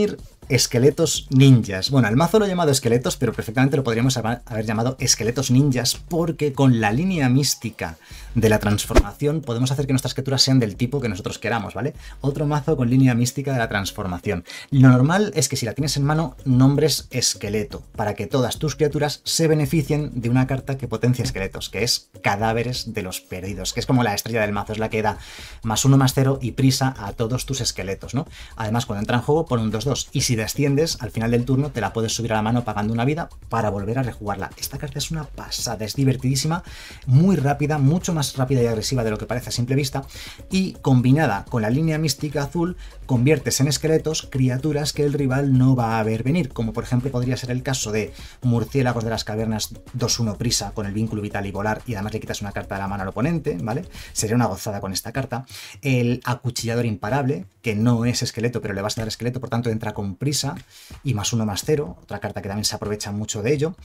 Dimir, esqueletos ninjas. Bueno, el mazo lo he llamado esqueletos, pero perfectamente lo podríamos haber llamado esqueletos ninjas, porque con la línea mística de la transformación podemos hacer que nuestras criaturas sean del tipo que nosotros queramos, ¿vale? Otro mazo con línea mística de la transformación. Lo normal es que si la tienes en mano, nombres esqueleto, para que todas tus criaturas se beneficien de una carta que potencia esqueletos, que es Cadáveres de los Perdidos, que es como la estrella del mazo, es la que da +1/+0 y prisa a todos tus esqueletos, ¿no? Además, cuando entra en juego, pone un 2/2, y si desciendes, al final del turno te la puedes subir a la mano pagando una vida para volver a rejugarla. Esta carta es una pasada, es divertidísima, muy rápida, mucho más rápida y agresiva de lo que parece a simple vista, y combinada con la línea mística azul, conviertes en esqueletos criaturas que el rival no va a ver venir, como por ejemplo podría ser el caso de Murciélagos de las Cavernas 2/1 prisa con el vínculo vital y volar, y además le quitas una carta de la mano al oponente, ¿vale? Sería una gozada con esta carta. El Acuchillador Imparable, que no es esqueleto, pero le vas a dar esqueleto, por tanto entra con prisa y +1/+0, otra carta que también se aprovecha mucho de ello.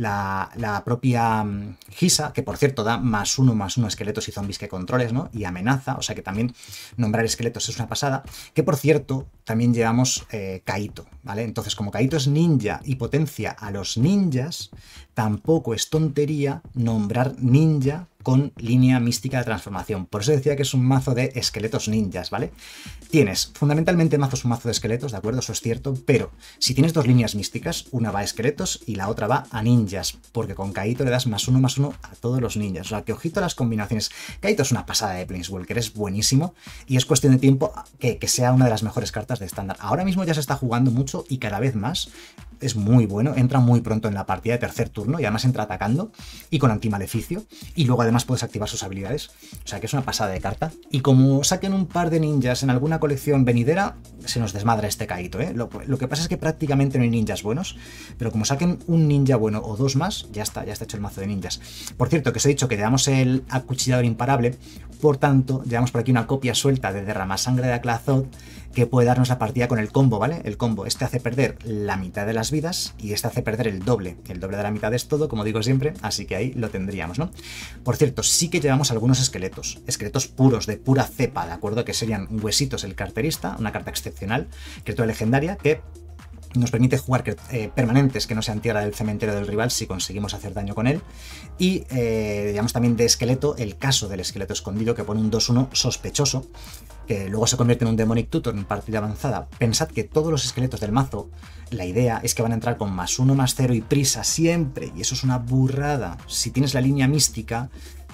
La propia Gisa, que por cierto da +1/+1 esqueletos y zombies que controles, ¿no? Y amenaza, o sea que también nombrar esqueletos es una pasada. Que por cierto, también llevamos Kaito, ¿vale? Entonces, como Kaito es ninja y potencia a los ninjas, tampoco es tontería nombrar ninja con línea mística de transformación. Por eso decía que es un mazo de esqueletos ninjas, ¿vale? Tienes, fundamentalmente mazo es un mazo de esqueletos, ¿de acuerdo? Eso es cierto, pero si tienes dos líneas místicas, una va a esqueletos y la otra va a ninjas, porque con Kaito le das +1/+1 a todos los ninjas. O sea, que ojito a las combinaciones. Kaito es una pasada de Planeswalker, es buenísimo, y es cuestión de tiempo que sea una de las mejores cartas de estándar. Ahora mismo ya se está jugando mucho y cada vez más. Es muy bueno, entra muy pronto en la partida de tercer turno y además entra atacando y con antimaleficio, y luego además puedes activar sus habilidades, o sea que es una pasada de carta. Y como saquen un par de ninjas en alguna colección venidera, se nos desmadra este Kaito, ¿eh? Lo que pasa es que prácticamente no hay ninjas buenos, pero como saquen un ninja bueno o dos más, ya está hecho el mazo de ninjas. Por cierto, que os he dicho que llevamos el Acuchillador Imparable, por tanto, llevamos por aquí una copia suelta de Derramasangre de Aclazot, que puede darnos la partida con el combo, ¿vale? El combo, este hace perder la mitad de las vidas y este hace perder el doble. El doble de la mitad es todo, como digo siempre, así que ahí lo tendríamos, ¿no? Por cierto, sí que llevamos algunos esqueletos puros, de pura cepa, ¿de acuerdo? Que serían Huesitos el Carterista, una carta excepcional, criatura legendaria, que nos permite jugar permanentes que no sean tierra del cementerio del rival si conseguimos hacer daño con él. Y digamos también de esqueleto, el caso del esqueleto escondido, que pone un 2/1 sospechoso, que luego se convierte en un Demonic Tutor en partida avanzada. Pensad que todos los esqueletos del mazo, la idea es que van a entrar con +1/+0 y prisa siempre, y eso es una burrada. Si tienes la línea mística,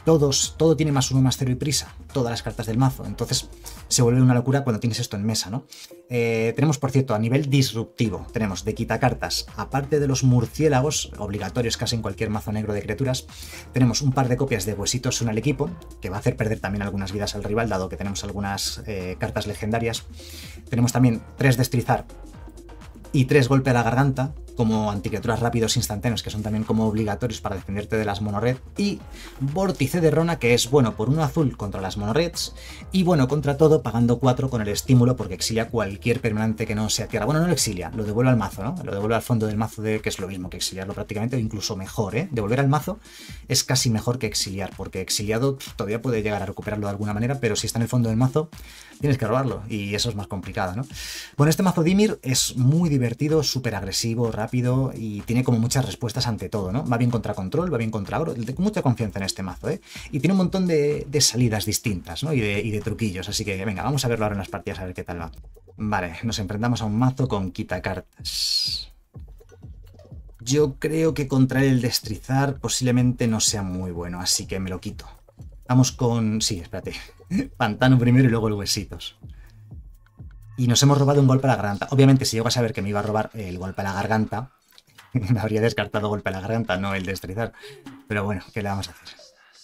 todo tiene +1/+0 y prisa, todas las cartas del mazo, entonces se vuelve una locura cuando tienes esto en mesa, ¿no? Tenemos, por cierto, a nivel disruptivo, tenemos de quitacartas, aparte de los murciélagos, obligatorios casi en cualquier mazo negro de criaturas, tenemos un par de copias de Huesitos en el equipo, que va a hacer perder también algunas vidas al rival, dado que tenemos algunas cartas legendarias. Tenemos también 3 Destrizar y 3 Golpe a la Garganta, como anticriaturas rápidos instantáneos, que son también como obligatorios para defenderte de las monorred, y Vórtice de Rona, que es bueno por 1 azul contra las monorreds, y bueno contra todo pagando 4 con el estímulo, porque exilia cualquier permanente que no sea tierra. Bueno, no lo exilia, lo devuelve al mazo, ¿no? Lo devuelve al fondo del mazo, que es lo mismo que exiliarlo prácticamente, o incluso mejor, ¿eh? Devolver al mazo es casi mejor que exiliar, porque exiliado todavía puede llegar a recuperarlo de alguna manera, pero si está en el fondo del mazo tienes que robarlo, y eso es más complicado, ¿no? Bueno, este mazo Dimir es muy divertido, súper agresivo, rápido, y tiene como muchas respuestas ante todo, ¿no? Va bien contra control, va bien contra agro, tengo mucha confianza en este mazo, ¿eh? Y tiene un montón de salidas distintas, ¿no? Y de truquillos, así que venga, vamos a verlo ahora en las partidas a ver qué tal va. Vale, nos enfrentamos a un mazo con quitacartas. Yo creo que contra el Destrizar posiblemente no sea muy bueno, así que me lo quito. Vamos con... sí, espérate. Pantano primero y luego el Huesitos. Y nos hemos robado un Golpe a la Garganta. Obviamente, si llego a saber que me iba a robar el Golpe a la Garganta, me habría descartado Golpe a la Garganta, no el Destrizar. Pero bueno, ¿qué le vamos a hacer?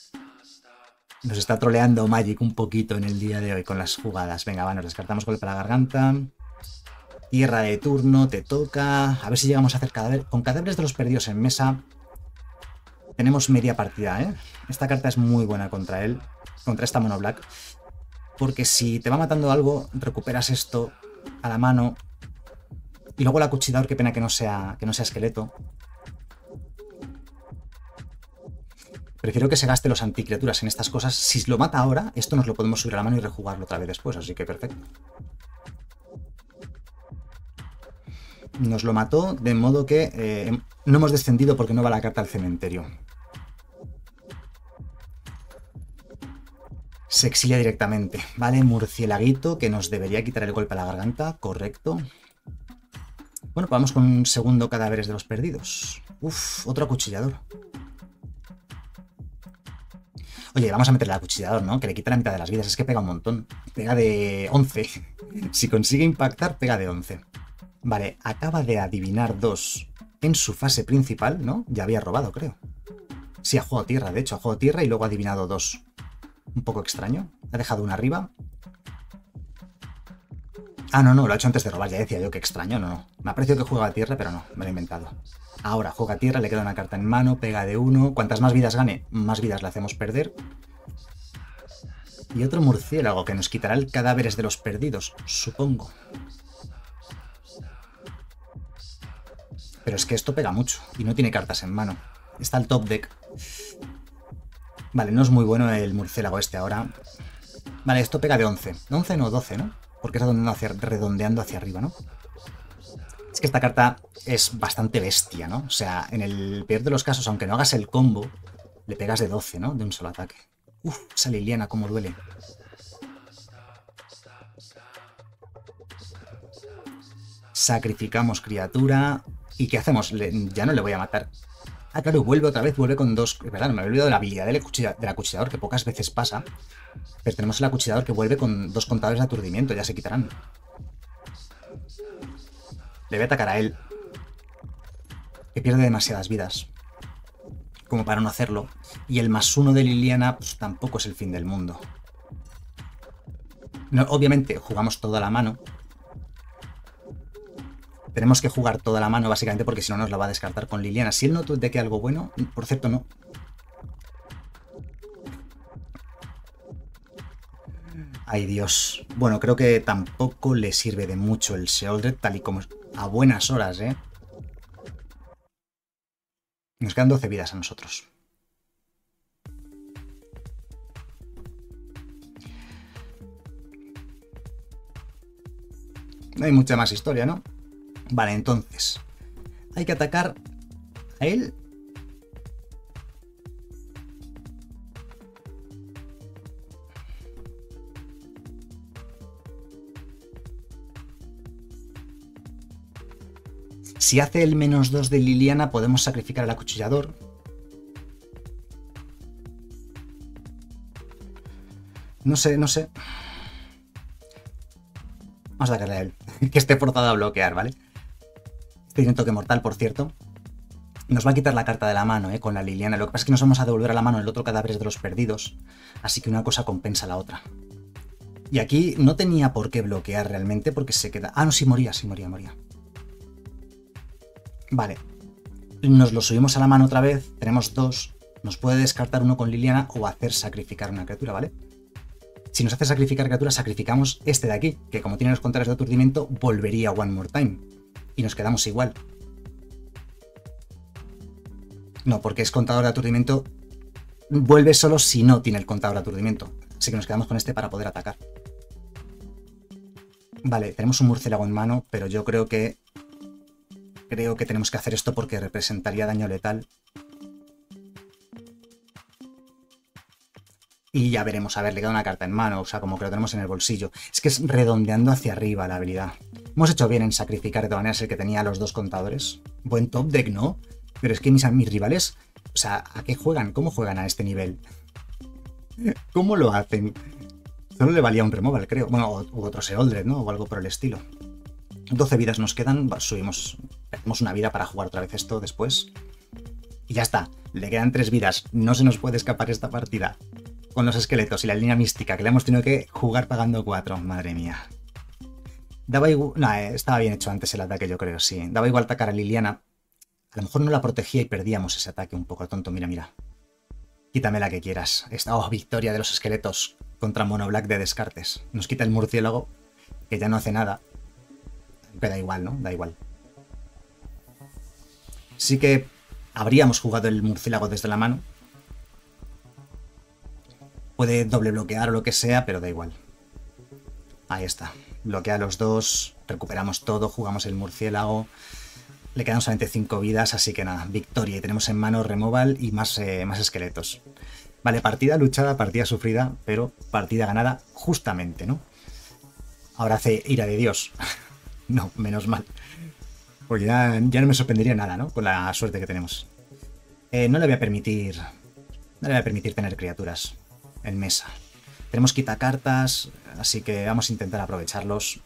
Nos está troleando Magic un poquito en el día de hoy con las jugadas. Venga, va, nos descartamos Golpe a la Garganta. Tierra de turno, te toca. A ver si llegamos a hacer cadáver. Con Cadáveres de los Perdidos en mesa tenemos media partida, ¿eh? Esta carta es muy buena contra él, contra esta mono black, porque si te va matando algo, recuperas esto a la mano, y luego el Acuchillador, qué pena que no sea esqueleto. Prefiero que se gaste los anticriaturas en estas cosas. Si lo mata ahora, esto nos lo podemos subir a la mano y rejugarlo otra vez después, así que perfecto. Nos lo mató, de modo que no hemos descendido porque no va la carta al cementerio. Se exilia directamente. Vale, murcielaguito, que nos debería quitar el golpe a la garganta. Correcto. Bueno, pues vamos con un segundo cadáveres de los perdidos. Uf, otro acuchillador. Oye, vamos a meterle al acuchillador, ¿no? Que le quita la mitad de las vidas. Es que pega un montón. Pega de 11. Si consigue impactar, pega de 11. Vale, acaba de adivinar 2 en su fase principal, ¿no? Ya había robado, creo. Sí, ha jugado tierra, de hecho. Ha jugado tierra y luego ha adivinado 2. Un poco extraño. Ha dejado una arriba. Ah, no, lo ha hecho antes de robar. Ya decía yo que extraño. No. Me ha parecido que juega a tierra, pero no. Me lo he inventado. Ahora juega a tierra, le queda una carta en mano, pega de 1. Cuantas más vidas gane, más vidas le hacemos perder. Y otro murciélago que nos quitará el cadáveres de los perdidos, supongo. Pero es que esto pega mucho y no tiene cartas en mano. Está el top deck. Vale, no es muy bueno el murciélago este ahora. Vale, esto pega de 11. 11 no, 12, ¿no? Porque es redondeando hacia arriba, ¿no? Es que esta carta es bastante bestia, ¿no? O sea, en el peor de los casos, aunque no hagas el combo, le pegas de 12, ¿no? De un solo ataque. Uf, esa Liliana, cómo duele. Sacrificamos criatura. ¿Y qué hacemos? Ya no le voy a matar. Ah, claro, vuelve otra vez, vuelve con 2. ¿Verdad? Me he olvidado de la habilidad del acuchillador, que pocas veces pasa. Pero tenemos el acuchillador que vuelve con 2 contadores de aturdimiento, ya se quitarán. Le voy a atacar a él. Que pierde demasiadas vidas. Como para no hacerlo. Y el +1 de Liliana, pues tampoco es el fin del mundo. No, obviamente jugamos toda la mano. Tenemos que jugar toda la mano básicamente porque si no nos la va a descartar con Liliana. Si él no deque algo bueno, por cierto no. Ay Dios. Bueno, creo que tampoco le sirve de mucho el Sheoldred tal y como a buenas horas, ¿eh? Nos quedan 12 vidas a nosotros. No hay mucha más historia, ¿no? Vale, entonces hay que atacar a él. Si hace el -2 de Liliana, podemos sacrificar al acuchillador. No sé. Vamos a sacarle a él. Que esté forzado a bloquear, ¿vale? Tiene toque mortal, por cierto. Nos va a quitar la carta de la mano, con la Liliana. Lo que pasa es que nos vamos a devolver a la mano el otro cadáveres de los perdidos. Así que una cosa compensa a la otra. Y aquí no tenía por qué bloquear realmente porque se queda... Ah, no, sí moría. Vale. Nos lo subimos a la mano otra vez. Tenemos 2. Nos puede descartar uno con Liliana o hacer sacrificar una criatura, ¿vale? Si nos hace sacrificar criatura, sacrificamos este de aquí, que como tiene los contadores de aturdimiento, volvería one more time. Y nos quedamos igual. No, porque es contador de aturdimiento. Vuelve solo si no tiene el contador de aturdimiento. Así que nos quedamos con este para poder atacar. Vale, tenemos un murciélago en mano, pero yo creo que tenemos que hacer esto porque representaría daño letal. Y ya veremos, a ver, le queda una carta en mano, o sea, como que lo tenemos en el bolsillo. Es que es redondeando hacia arriba la habilidad. Hemos hecho bien en sacrificar de todas maneras el que tenía los 2 contadores. Buen top deck, ¿no? Pero es que mis rivales, o sea, ¿a qué juegan? ¿Cómo juegan a este nivel? ¿Cómo lo hacen? Solo le valía un removal, creo. Bueno, u otro Sheoldred, ¿no? O algo por el estilo. 12 vidas nos quedan, subimos, hacemos una vida para jugar otra vez esto después. Y ya está, le quedan 3 vidas. No se nos puede escapar esta partida. Con los esqueletos y la línea mística, que le hemos tenido que jugar pagando 4. Madre mía. Daba igual... No, estaba bien hecho antes el ataque, yo creo, sí. Daba igual atacar a Liliana. A lo mejor no la protegía y perdíamos ese ataque un poco tonto. Mira. Quítame la que quieras. Esta victoria de los esqueletos contra Mono Black de Descartes. Nos quita el murciélago, que ya no hace nada. Que da igual, ¿no? Da igual. Sí que habríamos jugado el murciélago desde la mano. Puede doble bloquear o lo que sea, pero da igual. Ahí está. Bloquea a los dos, recuperamos todo, jugamos el murciélago. Le quedan solamente 5 vidas, así que nada, victoria. Y tenemos en mano removal y más esqueletos. Vale, partida luchada, partida sufrida, pero partida ganada justamente, ¿no? Ahora hace ira de Dios. No, menos mal. Porque ya no me sorprendería nada, ¿no? Con la suerte que tenemos. No le voy a permitir... No le voy a permitir tener criaturas en mesa. Tenemos quitacartas, así que vamos a intentar aprovecharlos.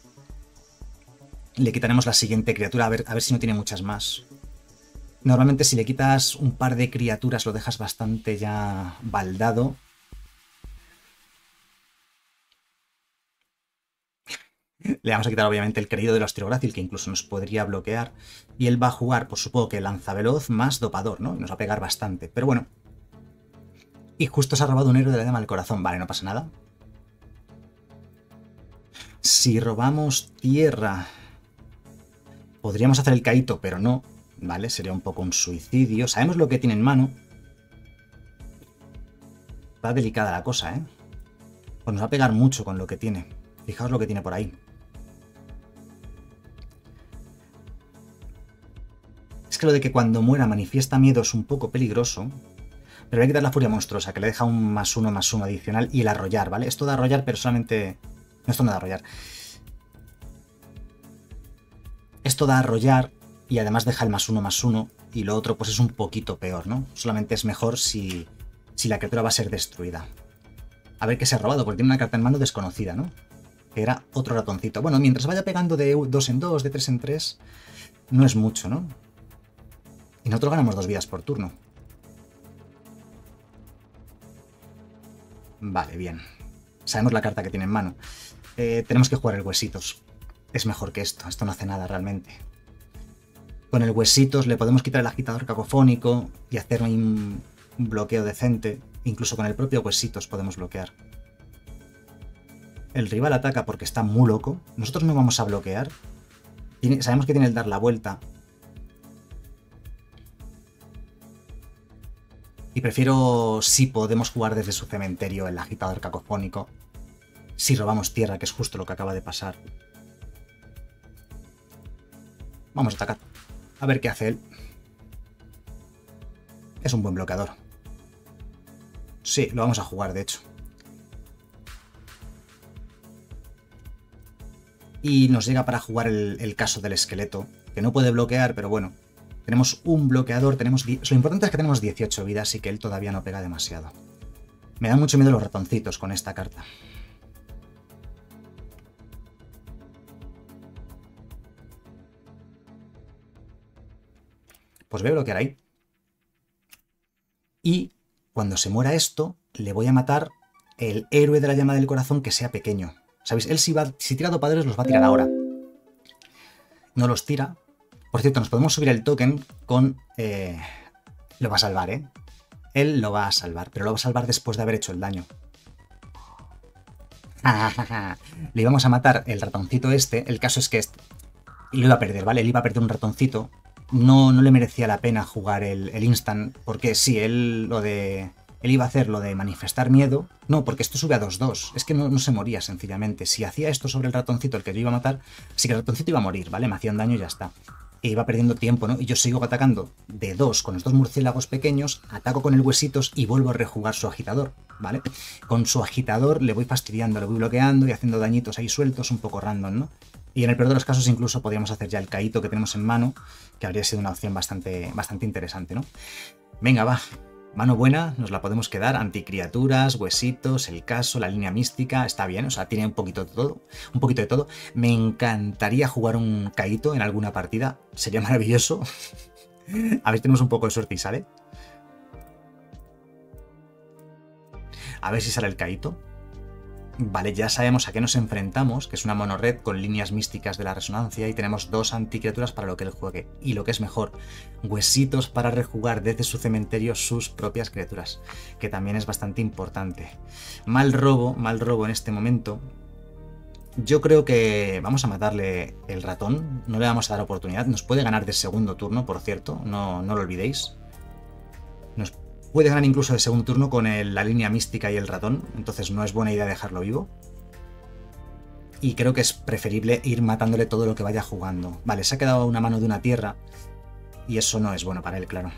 Le quitaremos la siguiente criatura, a ver si no tiene muchas más. Normalmente si le quitas un par de criaturas lo dejas bastante ya baldado. Le vamos a quitar obviamente el querido de los Osteográcil, que incluso nos podría bloquear. Y él va a jugar, pues supongo que lanzaveloz más dopador, ¿no? Y nos va a pegar bastante. Pero bueno. Y justo se ha robado un héroe de la llama del corazón. Vale, no pasa nada. Si robamos tierra... Podríamos hacer el caíto, pero no. Vale, sería un poco un suicidio. Sabemos lo que tiene en mano. Está delicada la cosa, ¿eh? Pues nos va a pegar mucho con lo que tiene. Fijaos lo que tiene por ahí. Es que lo de que cuando muera manifiesta miedo es un poco peligroso. Pero voy a quitar la furia monstruosa, que le deja un +1/+1 adicional. Y el arrollar, ¿vale? Esto da arrollar, pero solamente... No, esto no da arrollar. Esto da arrollar y además deja el +1/+1. Y lo otro pues es un poquito peor, ¿no? Solamente es mejor si la criatura va a ser destruida. A ver qué se ha robado, porque tiene una carta en mano desconocida, ¿no? Que era otro ratoncito. Bueno, mientras vaya pegando de 2 en 2, de 3 en 3, no es mucho, ¿no? Y nosotros ganamos 2 vidas por turno. Vale, bien. Sabemos la carta que tiene en mano. Tenemos que jugar el huesitos. Es mejor que esto. Esto no hace nada realmente. Con el huesitos le podemos quitar el agitador cacofónico y hacer un bloqueo decente. Incluso con el propio huesitos podemos bloquear. El rival ataca porque está muy loco. Nosotros no vamos a bloquear. Sabemos que tiene el dar la vuelta. Y prefiero, si podemos jugar desde su cementerio, el agitador cacofónico. Si robamos tierra, que es justo lo que acaba de pasar. Vamos a atacar. A ver qué hace él. Es un buen bloqueador. Sí, lo vamos a jugar, de hecho. Y nos llega para jugar el caso del esqueleto, que no puede bloquear, pero bueno. Tenemos un bloqueador, lo importante es que tenemos 18 vidas y que él todavía no pega demasiado. Me dan mucho miedo los ratoncitos con esta carta. Pues voy a bloquear ahí. Y cuando se muera esto, le voy a matar el héroe de la llama del corazón que sea pequeño. ¿Sabéis? Él si tira dopadores los va a tirar ahora. No los tira. Por cierto, nos podemos subir el token con... lo va a salvar, ¿eh? Él lo va a salvar, pero lo va a salvar después de haber hecho el daño. Le íbamos a matar el ratoncito este. El caso es que lo iba a perder, ¿vale? Él iba a perder un ratoncito. No le merecía la pena jugar el instant, porque sí, él iba a hacer lo de manifestar miedo. No, porque esto sube a 2-2. Es que no se moría, sencillamente. Si hacía esto sobre el ratoncito, el que yo iba a matar, sí que el ratoncito iba a morir, ¿vale? Me hacía un daño y ya está. E iba perdiendo tiempo, ¿no? Y yo sigo atacando de 2 con estos murciélagos pequeños, ataco con el huesitos y vuelvo a rejugar su agitador, ¿vale? Con su agitador le voy fastidiando, le voy bloqueando y haciendo dañitos ahí sueltos, un poco random, ¿no? Y en el peor de los casos incluso podríamos hacer ya el caíto que tenemos en mano, que habría sido una opción bastante interesante, ¿no? Venga, va. Mano buena, nos la podemos quedar, anticriaturas, huesitos, el caso, la línea mística, está bien, o sea, tiene un poquito de todo. Me encantaría jugar un caíto en alguna partida, sería maravilloso. A ver si tenemos un poco de suerte y sale. A ver si sale el caíto. Vale, ya sabemos a qué nos enfrentamos, que es una mono red con líneas místicas de la resonancia y tenemos 2 anticriaturas para lo que él juegue. Y lo que es mejor, huesitos para rejugar desde su cementerio sus propias criaturas, que también es bastante importante. Mal robo en este momento. Yo creo que vamos a matarle el ratón, no le vamos a dar oportunidad. Nos puede ganar de segundo turno, por cierto, no lo olvidéis. Nos puede ganar incluso de segundo turno con la línea mística y el ratón, entonces no es buena idea dejarlo vivo. Y creo que es preferible ir matándole todo lo que vaya jugando. Vale, se ha quedado una mano de una tierra. Y eso no es bueno para él, claro.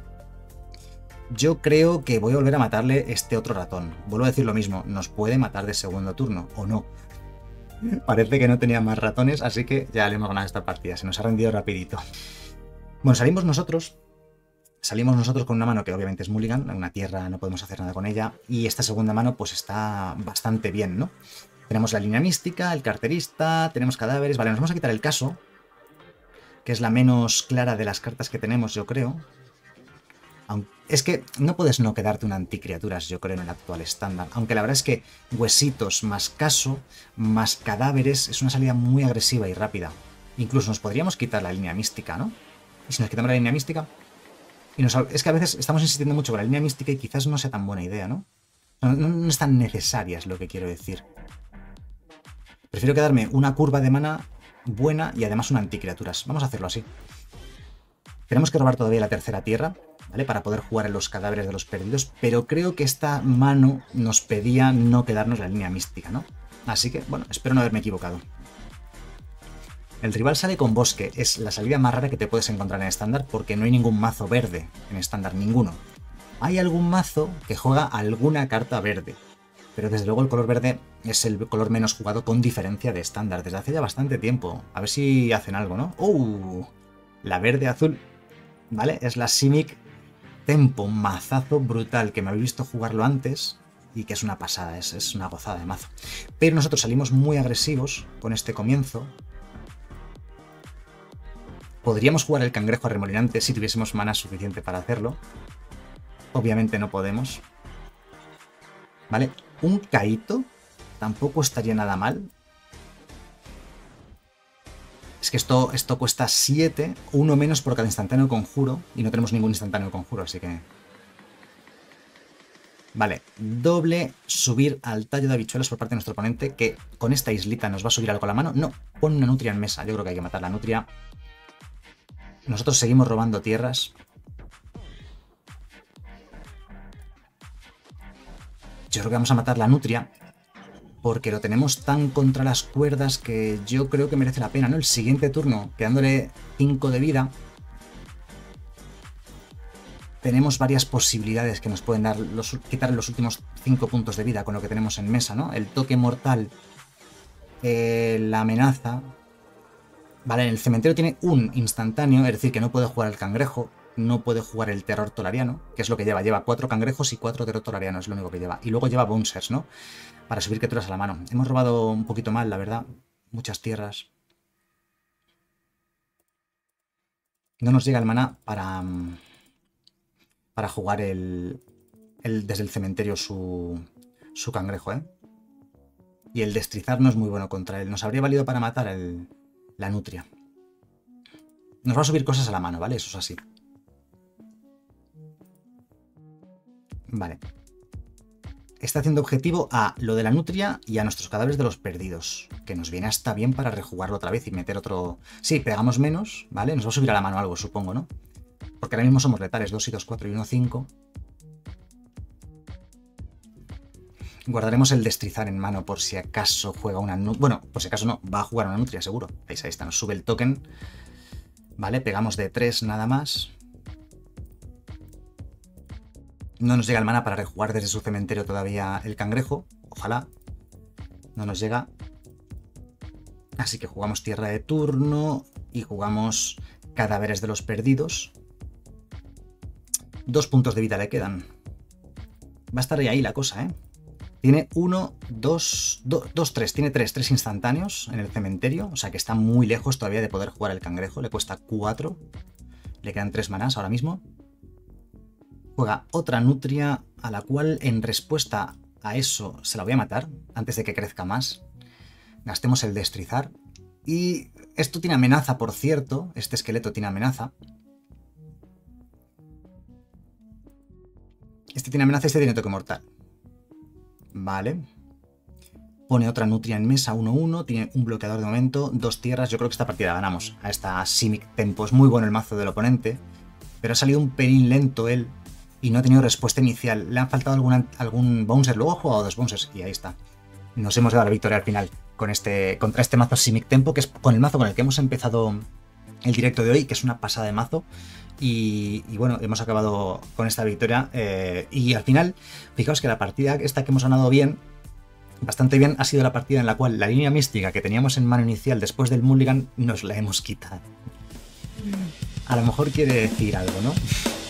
Yo creo que voy a volver a matarle este otro ratón. Vuelvo a decir lo mismo, nos puede matar de segundo turno, o no. Parece que no tenía más ratones, así que ya le hemos ganado esta partida. Se nos ha rendido rapidito. Bueno, salimos nosotros con una mano que obviamente es mulligan. Una tierra no podemos hacer nada con ella. Y esta segunda mano pues está bastante bien, ¿no? Tenemos la línea mística, el carterista, tenemos cadáveres. Vale, nos vamos a quitar el caso, que es la menos clara de las cartas que tenemos, yo creo. Es que no puedes no quedarte un anticriaturas, yo creo, en el actual estándar. Aunque la verdad es que huesitos más caso, más cadáveres, es una salida muy agresiva y rápida. Incluso nos podríamos quitar la línea mística, ¿no? Y si nos quitamos la línea mística... es que a veces estamos insistiendo mucho con la línea mística y quizás no sea tan buena idea, ¿no? No es tan necesaria, es lo que quiero decir. Prefiero quedarme una curva de mana buena y además un anticriaturas. Vamos a hacerlo así. Tenemos que robar todavía la tercera tierra, ¿vale? Para poder jugar en los cadáveres de los perdidos, pero creo que esta mano nos pedía no quedarnos la línea mística, ¿no? Así que, bueno, espero no haberme equivocado. El rival sale con bosque, es la salida más rara que te puedes encontrar en estándar porque no hay ningún mazo verde en estándar, ninguno. Hay algún mazo que juega alguna carta verde, pero desde luego el color verde es el color menos jugado con diferencia de estándar, desde hace ya bastante tiempo. A ver si hacen algo, ¿no? La verde-azul, ¿vale? Es la Simic Tempo, un mazazo brutal que me habéis visto jugarlo antes y que es una pasada, es una gozada de mazo. Pero nosotros salimos muy agresivos con este comienzo. Podríamos jugar el cangrejo arremolinante si tuviésemos mana suficiente para hacerlo. Obviamente no podemos. ¿Vale? Un Kaito tampoco estaría nada mal. Es que esto cuesta 7, uno menos por cada instantáneo conjuro, y no tenemos ningún instantáneo conjuro, así que... Vale, doble subir al tallo de habichuelas por parte de nuestro oponente, que con esta islita nos va a subir algo a la mano. No, pon una nutria en mesa, yo creo que hay que matar la nutria. Nosotros seguimos robando tierras. Yo creo que vamos a matar la nutria, porque lo tenemos tan contra las cuerdas que yo creo que merece la pena, ¿no? El siguiente turno, quedándole 5 de vida, tenemos varias posibilidades que nos pueden dar quitar los últimos 5 puntos de vida con lo que tenemos en mesa, ¿no? El toque mortal, la amenaza... Vale, en el cementerio tiene un instantáneo, es decir, que no puede jugar el cangrejo, no puede jugar el terror tolariano, que es lo que lleva. Lleva 4 cangrejos y 4 terror tolariano, es lo único que lleva. Y luego lleva bouncers, ¿no? Para subir criaturas a la mano. Hemos robado un poquito mal, la verdad. Muchas tierras. No nos llega el maná para jugar desde el cementerio su cangrejo, ¿eh? Y el destrizar no es muy bueno contra él. Nos habría valido para matar la nutria. Nos va a subir cosas a la mano, ¿vale? Eso es así. Vale. Está haciendo objetivo a lo de la nutria y a nuestros cadáveres de los perdidos, que nos viene hasta bien para rejugarlo otra vez y meter otro... Sí, pegamos menos, ¿vale? Nos va a subir a la mano algo, supongo, ¿no? Porque ahora mismo somos letales, 2 y 2, 4 y 1, 5. Guardaremos el destrizar en mano por si acaso juega una nutria. Bueno, por si acaso no, va a jugar una nutria, seguro. Ahí está, nos sube el token. Vale, pegamos de 3 nada más. No nos llega el mana para rejugar desde su cementerio todavía el cangrejo. Ojalá. No nos llega. Así que jugamos tierra de turno y jugamos cadáveres de los perdidos. 2 puntos de vida le quedan. Va a estar ahí la cosa, ¿eh? Tiene 1, 2, 3. Tiene 3 instantáneos en el cementerio. O sea que está muy lejos todavía de poder jugar el cangrejo. Le cuesta 4. Le quedan 3 manás ahora mismo. Juega otra nutria a la cual en respuesta a eso se la voy a matar antes de que crezca más. Gastemos el destrizar. Y esto tiene amenaza, por cierto. Este esqueleto tiene amenaza. Este tiene amenaza, este tiene toque mortal. Vale. Pone otra nutria en mesa, 1-1. Tiene un bloqueador de momento, 2 tierras. Yo creo que esta partida ganamos a esta Simic Tempo. Es muy bueno el mazo del oponente, pero ha salido un pelín lento él y no ha tenido respuesta inicial. Le han faltado algún bouncer. Luego ha jugado 2 bouncers y ahí está. nos hemos dado la victoria al final contra este mazo Simic Tempo, que es con el mazo con el que hemos empezado el directo de hoy, que es una pasada de mazo. Y bueno, hemos acabado con esta victoria. Y al final, fijaos que la partida esta que hemos ganado bien, bastante bien, ha sido la partida en la cual la línea mística que teníamos en mano inicial después del Mulligan nos la hemos quitado. A lo mejor quiere decir algo, ¿no?